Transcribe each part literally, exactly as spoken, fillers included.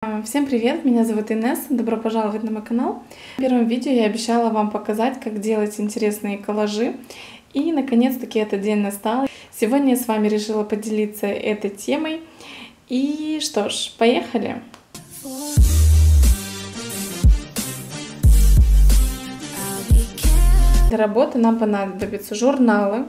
Всем привет, меня зовут Инесса, добро пожаловать на мой канал. В первом видео я обещала вам показать, как делать интересные коллажи. И наконец-таки этот день настал. Сегодня я с вами решила поделиться этой темой. И что ж, поехали! Для работы нам понадобятся журналы,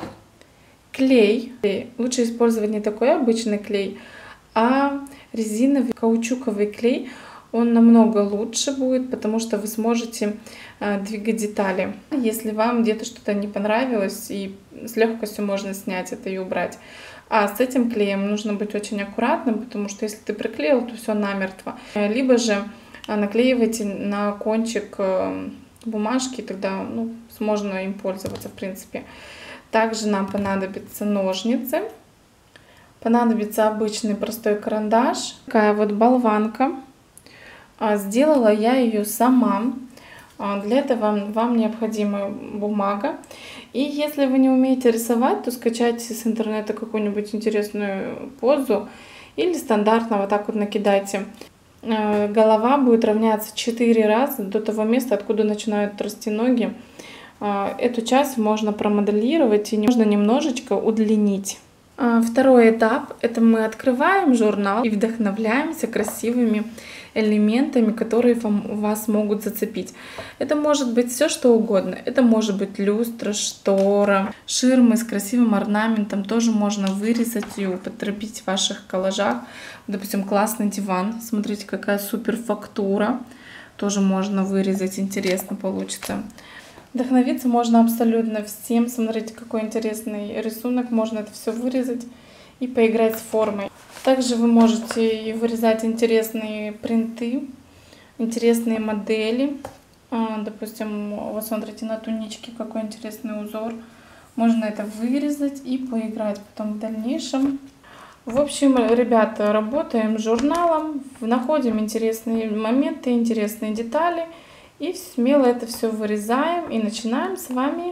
клей. Лучше использовать не такой обычный клей, а резиновый каучуковый клей. Он намного лучше будет, потому что вы сможете двигать детали. Если вам где-то что-то не понравилось, и с легкостью можно снять это и убрать. А с этим клеем нужно быть очень аккуратным, потому что если ты приклеил, то все намертво. Либо же наклеивайте на кончик бумажки, тогда ну, можно им пользоваться в принципе. Также нам понадобятся ножницы. Понадобится обычный простой карандаш. Такая вот болванка. Сделала я ее сама. Для этого вам необходима бумага. И если вы не умеете рисовать, то скачайте с интернета какую-нибудь интересную позу. Или стандартно вот так вот накидайте. Голова будет равняться четыре раза до того места, откуда начинают расти ноги. Эту часть можно промоделировать и можно немножечко удлинить. Второй этап – это мы открываем журнал и вдохновляемся красивыми элементами, которые вам, вас могут зацепить. Это может быть все что угодно. Это может быть люстра, штора, ширмы с красивым орнаментом. Тоже можно вырезать и употребить в ваших коллажах. Допустим, классный диван. Смотрите, какая супер фактура. Тоже можно вырезать, интересно получится. Вдохновиться можно абсолютно всем. Смотрите, какой интересный рисунок. Можно это все вырезать и поиграть с формой. Также вы можете вырезать интересные принты, интересные модели. Допустим, вот смотрите, на туничке какой интересный узор. Можно это вырезать и поиграть потом в дальнейшем. В общем, ребята, работаем с журналом, находим интересные моменты, интересные детали. И смело это все вырезаем и начинаем с вами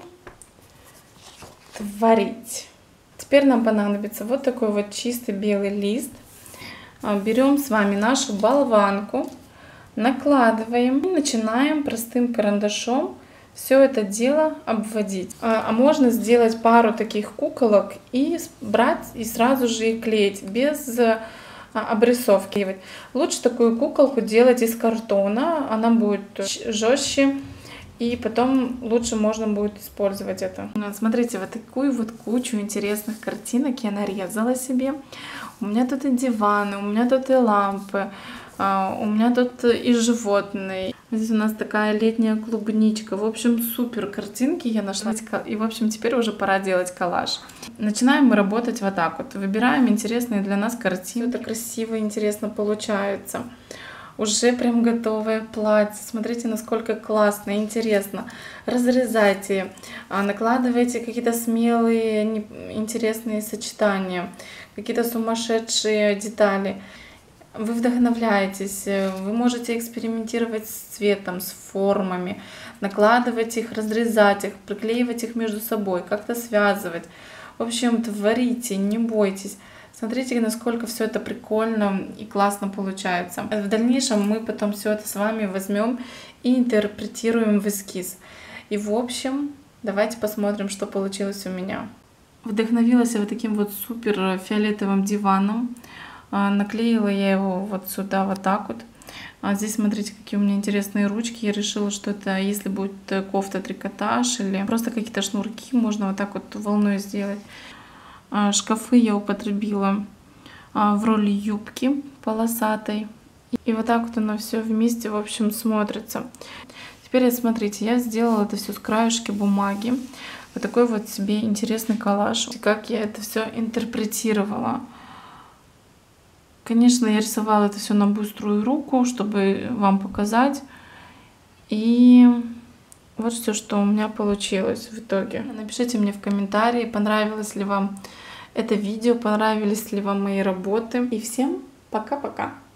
творить. Теперь нам понадобится вот такой вот чистый белый лист. Берем с вами нашу болванку, накладываем и начинаем простым карандашом все это дело обводить. А можно сделать пару таких куколок и брать и сразу же и клеить без обрисовки. Лучше такую куколку делать из картона, она будет жестче, и потом лучше можно будет использовать это. Смотрите, вот такую вот кучу интересных картинок я нарезала себе. У меня тут и диваны, у меня тут и лампы, у меня тут и животные. Здесь у нас такая летняя клубничка. В общем, супер картинки я нашла. И, в общем, теперь уже пора делать коллаж. Начинаем мы работать вот так вот. Выбираем интересные для нас картинки. Это красиво и интересно получается. Уже прям готовое платье. Смотрите, насколько классно и интересно. Разрезайте, накладывайте какие-то смелые, интересные сочетания, какие-то сумасшедшие детали. Вы вдохновляетесь, вы можете экспериментировать с цветом, с формами, накладывать их, разрезать их, приклеивать их между собой, как-то связывать. В общем, творите, не бойтесь. Смотрите, насколько все это прикольно и классно получается. В дальнейшем мы потом все это с вами возьмем и интерпретируем в эскиз. И в общем, давайте посмотрим, что получилось у меня. Вдохновилась я вот таким вот супер фиолетовым диваном. Наклеила я его вот сюда, вот так вот. А здесь смотрите, какие у меня интересные ручки. Я решила, что это, если будет кофта, трикотаж или просто какие-то шнурки, можно вот так вот волной сделать. Шкафы я употребила в роли юбки полосатой. И вот так вот оно все вместе, в общем, смотрится. Теперь, смотрите, я сделала это все с краешки бумаги. Вот такой вот себе интересный коллаж. Как я это все интерпретировала. Конечно, я рисовала это все на быструю руку, чтобы вам показать. И вот все, что у меня получилось в итоге. Напишите мне в комментарии, понравилось ли вам это видео, понравились ли вам мои работы. И всем пока-пока!